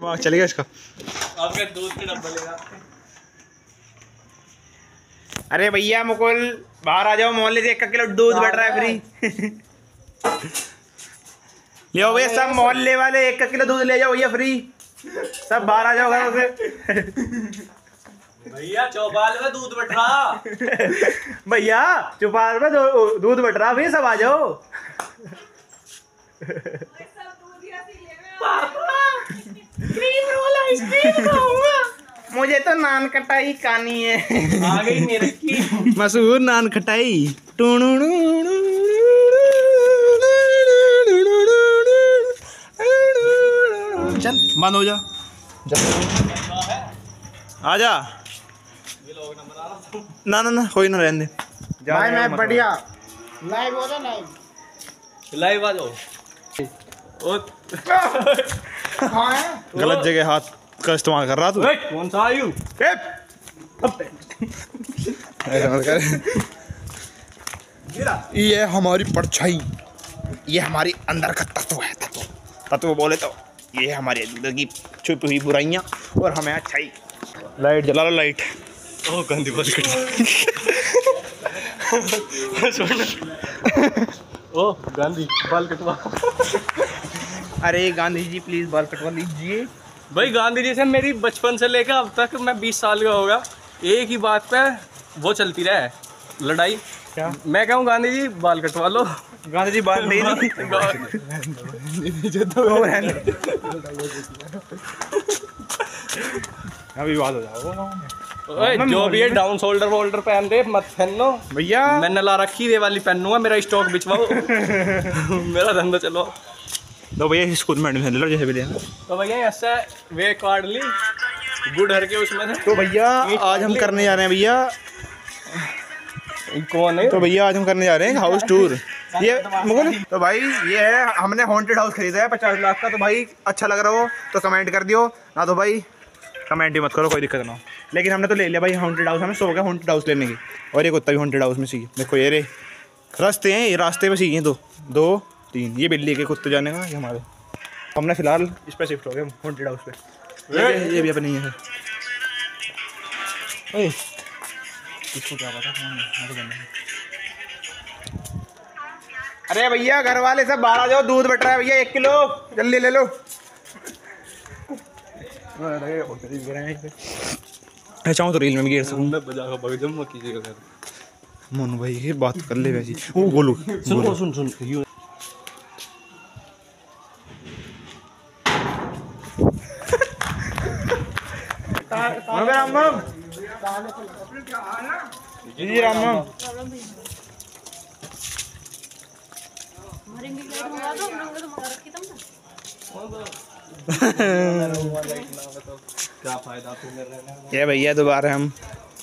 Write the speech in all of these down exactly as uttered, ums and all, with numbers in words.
चलेगा इसका। आपका दूध का डब्बा लेगा। अरे भैया मुकुल बाहर आ जाओ, मोहल्ले से एक किलो दूध बढ़ रहा है फ्री। ले भैया सब मोहल्ले वाले एक किलो दूध ले जाओ भैया फ्री, सब बाहर आ जाओ घरों से। भैया चौपाल में दूध बट रहा। भैया चौपाल में दूध बट रहा, भैया सब आ जाओ। क्रीम रोल आइसक्रीम खाऊंगा। मुझे तो नान खटाई खानी है। आ गई मेरे की मशहूर नान खटाई। चल बंद हो जा, आ जा। ना ना ना कोई ना रहने दे। भाई मैं बढ़िया लाइव हो रहा, लाइव लाइव आ जाओ। गलत जगह हाथ का इस्तेमाल कर रहा तू। कौन सा आयु? ये हमारी परछाई, ये हमारी अंदर का तत्व है। तत्व तत्व बोले तो ये हमारी अंदर की छुपी हुई बुराइयां और हमें अच्छाई। लाइट जला लो, लाइट। ओ गंदी बाल कटवा। ओ गांधी बाल कटवा। अरे गांधी जी प्लीज बाल कटवा लीजिए। भाई गांधी जी से मेरी बचपन से लेकर अब तक मैं बीस साल का होगा, एक ही बात पे वो चलती रहे लड़ाई। क्या? मैं कहूँ गांधी जी बाल कटवा लो। गांधी जी बाल नहीं अभी बात हो जाओ। ओए जो भी है डाउन शोल्डर वोल्डर पहन दे, मत पहन लो भैया। मैंने ला रखी ये वाली पहनूंगा, मेरा स्टॉक बिचवाओ। मेरा धंधा चलो। तो भैया स्कूल में एडमिशन ले लो जैसे भी लेना। तो भैया ऐसा वे कार्ड ली गुड़ हर के उसमें से। तो भैया आज हम करने जा रहे हैं भैया। कौन है? तो भैया आज हम करने जा रहे हैं हाउस टूर। ये मुकुल तो भाई ये है, हमने हॉन्टेड हाउस खरीदा है पचास लाख का। तो भाई अच्छा लग रहा हो तो कमेंट कर दियो, ना तो भाई कमेंट ही मत करो, कोई दिक्कत ना हो। लेकिन हमने तो ले लिया भाई हॉन्टेड हाउस, हमें सो गया हॉन्टेड हाउस लेने की। और ये कुत्ता भी हॉन्टेड हाउस में सीखे। देखो ये रे रास्ते हैं, ये रास्ते में सीखे दो दो तीन। ये बिल्ली के कुत्ते जाने का, ये हमारे। हमने फिलहाल इस पर शिफ्ट हो गए हॉन्टेड हाउस पे। ये, ये भी अपनी है। इसको क्या पता। अरे भैया घर वाले सब बाहर आ जाओ, दूध बट रहा है भैया, एक किलो जल्दी ले लो। चाहूँ तो रील में भी गिर सकूँ। मोनू भाई ये बात कर ले वैसी। वो बोलो सुन सुन सुन राम राम जी, राम राम। क्या फायदा तुम्हें? ये भैया दोबारा हम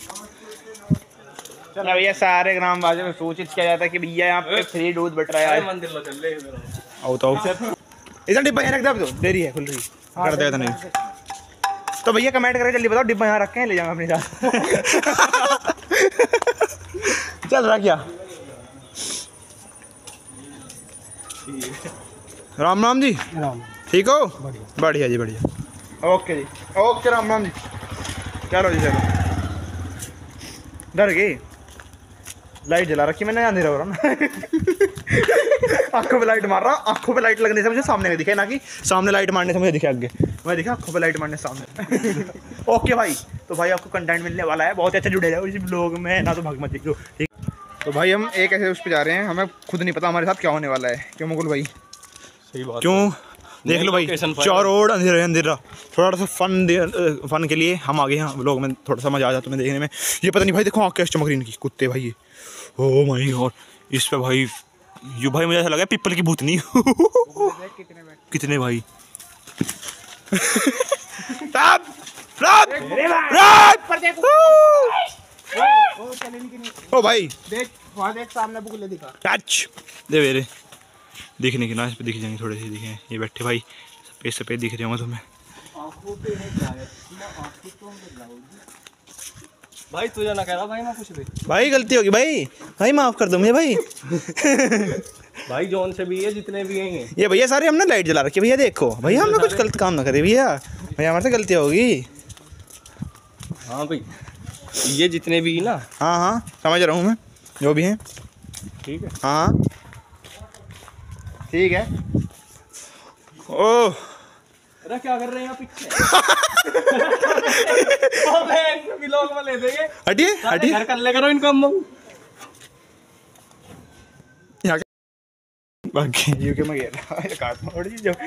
चलो भैया सारे ग्राम वासियों को सूचित किया जाता है कि भैया यहाँ पे फ्री दूध बट रहा है। मंदिर में चल ले आओ तो इधर डिब्बा यहाँ रख दे, तो देरी है खुल रही कर देगा तो नहीं। तो भैया कमेंट करके जल्दी बताओ डिब्बा यहाँ रखे हैं, ले जाऊंगा अपने साथ। चल रहा क्या? राम राम जी, ठीक हो? बढ़िया जी बढ़िया। ओके जी, ओके राम राम जी। चलो जी चलो। डर गई, लाइट जला रखी मैंने, अंधेरा हो रहा ना। आंखों पे लाइट मार रहा, आंखों पे लाइट लगने से मुझे सामने दिखे, ना कि सामने लाइट मारने से मुझे दिखे आगे। मैं दिखा आंखों पे लाइट मारने सामने। ओके भाई, तो भाई आपको कंटेंट मिलने वाला है, बहुत अच्छा जुड़े जाओ इस ब्लॉग में, ना तो भाग मत देखो, ठीक। तो भाई हम एक ऐसे उस पर जा रहे हैं, हमें खुद नहीं पता हमारे साथ क्या होने वाला है। क्यों मुकुल भाई? सही बात। क्यों? देख लो भाई, चार रोड अंधेरा अंधेरा। थोड़ा सा फन फन के लिए हम आ गए हैं ब्लॉग में, थोड़ा सा मजा आ जाता है देखने में। ये पता नहीं भाई, देखो आँख कैसे चमक रही इनकी, कुत्ते भाई ये। ओह माय गॉड, इस पे भाई यू भाई मुझे ऐसा लगा पिपल की भूतनी। कितने भाई? ओ भाई देख वहाँ देख सामने बुकले दिखा। टच दे मेरे दिखने की ना, इस पे दिख जाएंगे थोड़े से, दिखे ये बैठे भाई सफेद सफेद दिख रहे होंगे तुम्हें। भाई तुझे ना कह रहा भाई, मैं कुछ भी भाई गलती होगी भाई, भाई माफ कर दो मुझे भाई। भाई जोन से भी है जितने भी हैं ये। ये भैया सारे हमने लाइट जला रखी है भैया, देखो भैया हमने कुछ गलत काम ना करे भैया, भैया हमारे से गलती होगी। हाँ भाई ये जितने भी ना। हाँ हाँ समझ रहा हूँ मैं, जो भी हैं ठीक है। हाँ ठीक है। ओह अरे क्या कर रहे हैं यहाँ पीछे? ओ बहन भी लोग में ले देंगे। हटिए हटिए, घर कर ले करो इनको हम। यहाँ के बाकी यूके में गया काट मोड़ जी जो।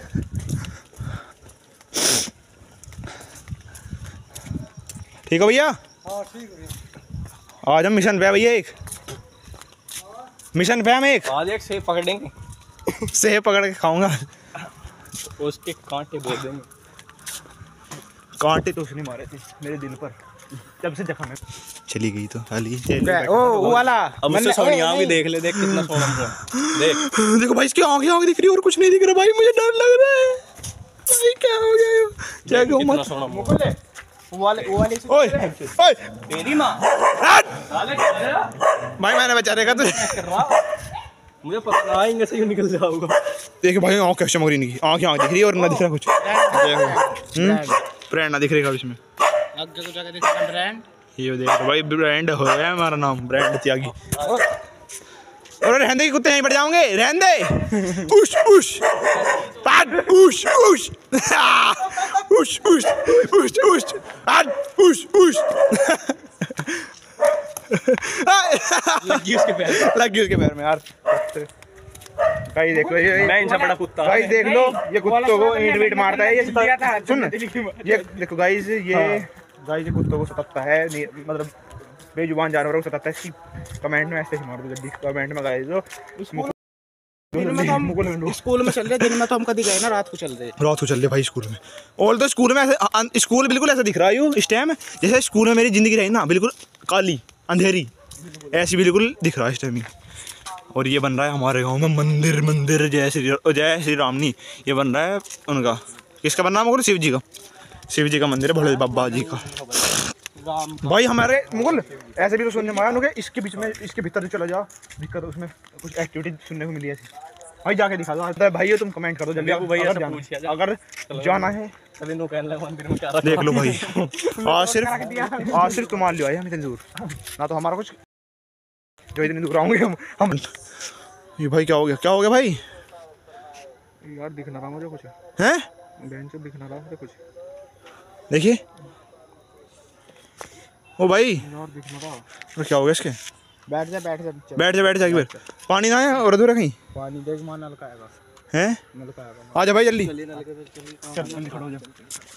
ठीक हो भैया? हाँ ठीक है। आज हम मिशन पे है भैया, एक मिशन पे हम एक आज एक सेब पकड़ेंगे, सेब पकड़ के खाऊंगा, उसके कांटे दे देंगे। कांटे तो उसने मारे थे मेरे दिल पर, जब से जख्म है। चली गई तो हाली ओ वो वाला अब उससे सोनिया भी देख ले, देख कितना सोना हुआ देख। देखो भाई इसकी आंखें आंखें दिख रही है और कुछ नहीं दिख रहा भाई, मुझे डर लग रहा है भाई, क्या हो गया ये? चेक हो कितना मत सोना हुआ। मुकुल वो वाले वो वाले ओए ओए तेरी माँ हट! साले क्या कर रहा? भाई मैंने बचा रहेगा तुझे। कर रहा मुझे पता ना आएंगे से यूं निकल जाऊंगा। देखो भाई आंख कैसे मगरी नहीं की, आंखें आंख दिख रही है और ना दिख रहा कुछ। ब्रांड ना दिख रहा इसमें, आगे को जाके देखना ब्रांड। ये देखो भाई ब्रांड हो गया हमारा नाम, ब्रांड त्यागी। और रहने के कुत्ते यहीं बढ़ जाओगे, रहने दे। उश उश पाद उश उश उश उश उश उश पाद उश उश लगी उसके पैर। लग गई उसके पैर में यार। भाई देख लो ये, मैं इनसे बड़ा कुत्ता। भाई देख लो ये कुत्तों को ईंट वीट मारता है ये। सुन ये देखो गाइस, ये गाइस ये कुत्तों को सताता है, मतलब बेजुबान जानवरों को सताता है। इसकी कमेंट में ऐसे ही मार दो जल्दी, कमेंट में गाइस जो स्कूल में चल रहे, दिन में तो हम कभी गए ना, रात को चल रहे। रात को चल रहे भाई स्कूल में। और तो स्कूल में ऐसे, स्कूल बिल्कुल ऐसा दिख रहा है इस टाइम, जैसे स्कूल में मेरी जिंदगी रही ना, बिल्कुल काली अंधेरी ऐसी बिल्कुल दिख रहा है इस टाइम। और ये बन रहा है हमारे गांव में मंदिर, मंदिर जय श्री जय श्री राम नहीं, ये बन रहा है उनका, किसका बन रहा है मुकुल? शिव जी का, शिव जी का मंदिर है, भोले बाबा जी का। भाई हमारे मुकुल ऐसे भी तो सुनने में आया कि इसके बीच में, इसके भीतर चला जा, दिक्कत उसमें कुछ एक्टिविटी सुनने को मिली है भाई, जाके दिखा दो भाई, तुम कमेंट कर दो जल्दी भैया अगर जाना, अगर जाना है देख लो भाई। आज सिर्फ आज सिर्फ तुम्हारे लिए आए हम इतनी दूर, ना तो हमारा कुछ जो इतनी दूर आऊंगे हम हम ये भाई क्या हो गया, क्या हो गया भाई? यार दिख ना रहा मुझे कुछ, हैं बहन से दिख ना रहा मुझे कुछ, देखिए ओ भाई यार दिख ना रहा। तो क्या हो गया इसके? बैठ जा बैठ जा बैठ जा बैठ जा, फिर पानी ना है और अधूरा कहीं पानी देख मां नलका आएगा, हैं नलका आएगा। आ जा भाई जल्दी, चल जल्दी खड़ा हो जा।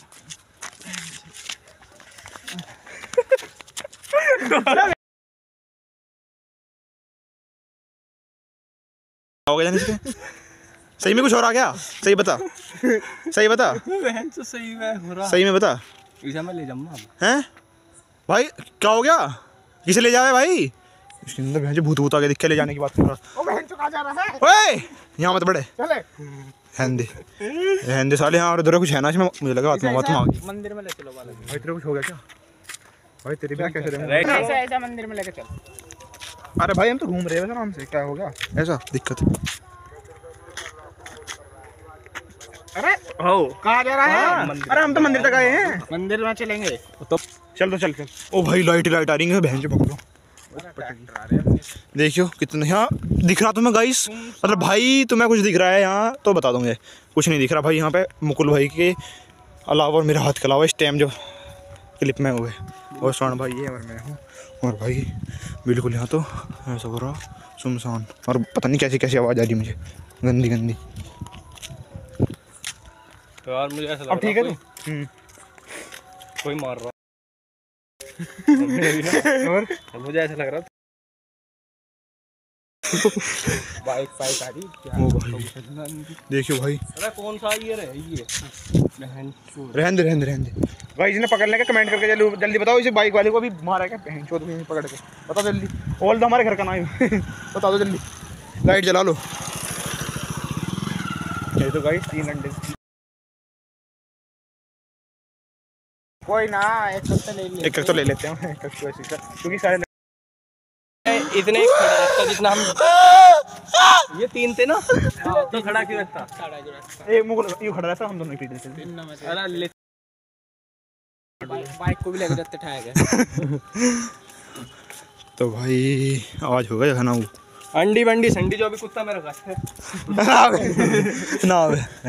हो गया जाने इसके? सही में कुछ हो रहा क्या? सही बता, सही बता, तो सही में हो रहा, सही में बता। इसे मैं ले जाऊंगा हैं भाई क्या हो गया? किसे ले जावे भाई? इसके अंदर भैंस भूत भूत आगे दिख के ले जाने की बात कर रहा। ओ बहन तो कहां जा रहा है? ओए यहाँ मत बड़े, चले हैंदे हैंदे साले, यहाँ और इधर कुछ है ना इसमें, मुझे लगा आत्मा आत्मा आ गई। मंदिर में ले चलो वाले। भाई तेरे कुछ हो गया क्या? भाई तेरे भी कैसे रहे? ऐसा ऐसा मंदिर में लेके चल। अरे भाई हम तो घूम रहे हैं आराम से, क्या हो गया ऐसा दिक्कत? अरे ओ कहां जा रहा है? अरे हम तो मंदिर तक आए हैं, मंदिर में चलेंगे तो चल तो चल चल। ओ भाई लाइट लाइट आ रही है, बहन से पकड़ो। देखियो कितना यहाँ दिख रहा तुम्हें गाइस, मतलब भाई तुम्हें कुछ दिख रहा है यहाँ तो बता दूंगे, कुछ नहीं दिख रहा भाई यहाँ पे मुकुल भाई के अलावा और मेरे हाथ के अलावा इस टाइम जो क्लिप में हुए, और स्वर्ण भाई है और मैं हूँ, और भाई बिल्कुल यहाँ तो ऐसा हो रहा सुनसान, और पता नहीं कैसी कैसी आवाज़ आ रही मुझे, गंदी गंदी। तो यार मुझे ऐसा लग अब ठीक है कोई, कोई मार रहा और मुझे ऐसा लग रहा बाइक बाइक आ रही ओ भाई देखियो भाई, अरे कौन सा ये रे ये बहन चोद, रहने दे रहने दे रहने दे भाई, इसने पकड़ने का कमेंट करके जल्दी जल्दी बताओ, इसे बाइक वाले को भी मारा क्या बहन चोद में पकड़ के, बताओ जल्दी। ओल तो हमारे घर का नाम बता दो जल्दी, लाइट जला लो। ये तो गाइस तीन घंटे कोई ना, एक तो ले लिए, एक एक तो ले लेते हैं, एक क्योंकि सारे इतने ही खड़ा रखता जितना हम ये तीन थे ना तो खड़ा क्यों रखता एक मुगल यूं खड़ा रहता हम दोनों ही पीट देते। अरे ले बाइक को भी लेकर जाते ठाएगा। तो भाई आज हो गया खाना वो अंडी बंडी संडी जो भी कुत्ता मेरा का है ना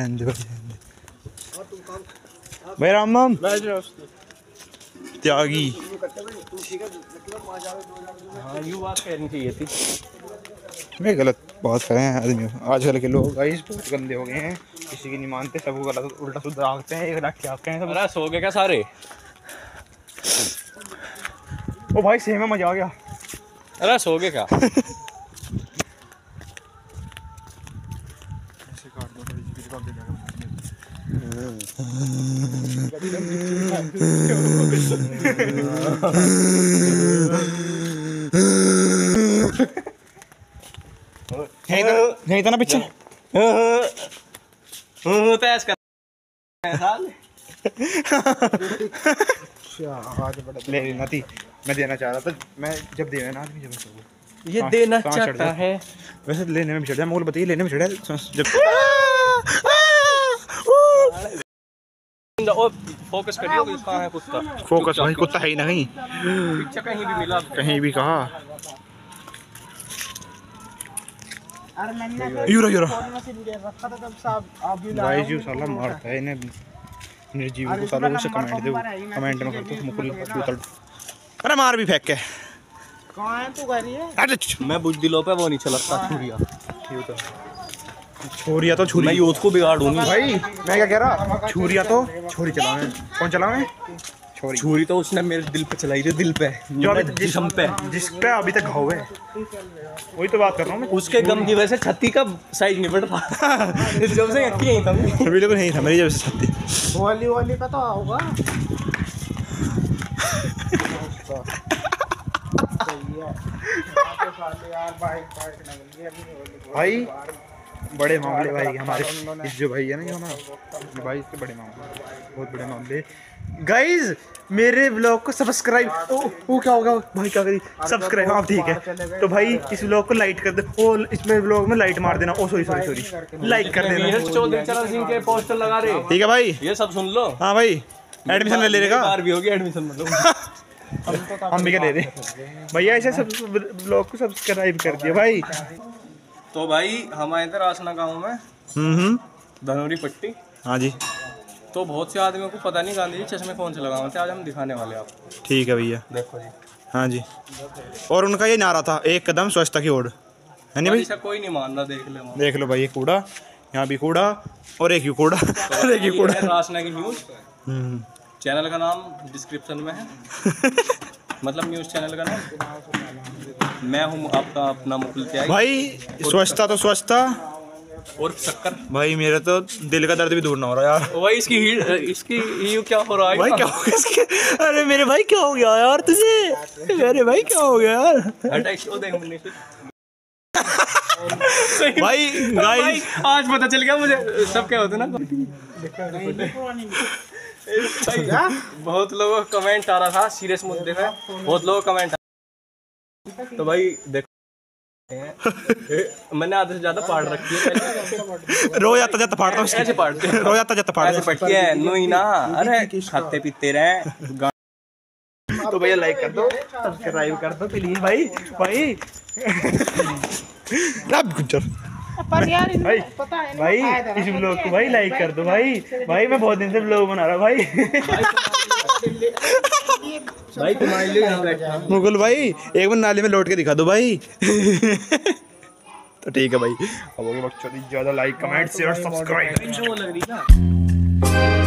भाई राम राम त्यागी। हाँ यूँ बात करनी चाहिए थी। मैं गलत बात कर रहे हैं आदमी। आजकल के लोग गाइस बहुत गंदे हो गए हैं, किसी की नहीं मानते, सबको गलत उल्टा सुल्टा आगते हैं, एक लाख क्या हैं सब। अरे सो गए क्या सारे? ओ भाई सही में मजा आ गया। अरे सो गए क्या? नहीं था ना पीछे तैस कर ले लेना थी। मैं देना चाह रहा था, मैं जब देना ना आदमी जब ये देना चाहता है। वैसे लेने में भी चढ़ा, मुझे बताइए लेने में चढ़ा जब फोकस करिए कहाँ है कुत्ता। फोकस भाई कुत्ता है ही नहीं पीछे कहीं भी मिला कहीं भी कहा। अरे मैंने यूरो यूरो फोन में से वीडियो रखा था तब साहब आप भी भाई जी साला मारता है इन्हें निर्जीव को। सालों से कमेंट दो, कमेंट में कर दो मुकुल बोतल। अरे मार भी फेंक के कहाँ है तू घर है? अरे मैं बुद्धि लो पे वो नहीं चलता छुरिया छोरिया तो छुरी मैं यूथ को बिगाड़ दूंगी भाई। मैं क्या कह रहा, छुरिया तो छोरी चलावे। कौन चलावे? छोरी। छुरी तो उसने मेरे दिल पे चलाई थी, दिल पे जो अभी जिस्म पे जिस पे अभी तक घाव है, वही तो बात कर रहा हूँ मैं। उसके गम की वजह से छत्ती का साइज नहीं बढ़ रहा। इस जब से यकी यही था अभी लोग नहीं था मेरी जब से छत्ती। होली होली का तो होगा। भाई बड़े मामले भाई हमारे इस जो भाई है ना, ये हमारा भाई इसके बड़े मामले, बहुत बड़े मामले। गाइज मेरे ब्लॉग को सब्सक्राइब, वो क्या होगा भाई, क्या करी सब्सक्राइब। हाँ ठीक है, तो भाई इस ब्लॉग को लाइक कर दे, और इसमें ब्लॉग में लाइट मार देना। Oh sorry sorry sorry like कर देना। चौधरी चरण सिंह के पोस्टर लगा रहे, ठीक है भाई, ये सब सुन लो। हाँ भाई एडमिशन ले लेगा, बार भी होगी एडमिशन मतलब। हम भी क्या ले रहे भैया, ऐसे सब ब्लॉग को सब्सक्राइब कर दिया भाई। तो भाई हम आए थे रासना गाँव में, हम्म धनौरी पट्टी। हाँ जी, तो बहुत से आदमियों को पता नहीं गांधी जी चश्मे कौन से लगाए थे, आज हम दिखाने वाले हैं आपको। ठीक है भैया, देखो जी। हाँ जी, और उनका ये नारा था, एक कदम स्वच्छता की ओर, है नहीं भाई? ऐसा कोई नहीं मान रहा, देख लो देख लो भाई, ये कूड़ा, यहाँ भी कूड़ा, और एक ही कूड़ा, और एक ही कूड़ा। रासना की न्यूज़, हम्म चैनल का नाम डिस्क्रिप्शन में है। मतलब न्यूज़ चैनल का नाम, मैं हूँ आपका अपना मुकुल त्यागी भाई। स्वच्छता तो स्वच्छता, और शक्कर भाई मेरा तो दिल का दर्द भी दूर ना हो रहा यार। भाई इसकी हीट, इसकी यू क्या हो रहा है भाई क्या हो गया इसके? अरे मेरे भाई क्या हो गया यार तुझे? अरे भाई क्या हो गया यार? हटा इसको देख मुन्नी से। भाई गाइस आज पता चल गया मुझे सब क्या होते ना। बहुत लोगों का कमेंट आ रहा था सीरियस मुद्दे पे, बहुत लोगों का कमेंट। तो भाई देखो मैंने आधे से ज्यादा पाड़ रखी है। रोज आता जाता फाड़ता हूँ, ऐसे पाड़ते हैं, रोज आता जाता फाड़ता ऐसे पटती है नोई ना। अरे खाते पीते रहे। तो भैया लाइक कर दो, सब्सक्राइब कर दो प्लीज भाई। भाई गुज्जर पर यार इनको भाई पता है ना, भाई फायदा इस है। ब्लॉग को भाई लाइक कर दो भाई। भाई मैं बहुत दिन से ब्लॉग बना रहा हूँ भाई। भाई तुम्हारे लिए यहाँ बैठा हूँ। मुकुल भाई एक बार नाले में लौट के दिखा दो भाई। तो ठीक है भाई, अब हो गया बच्चों, ज्यादा लाइक कमेंट शेयर सब्सक्राइब। लग रही है।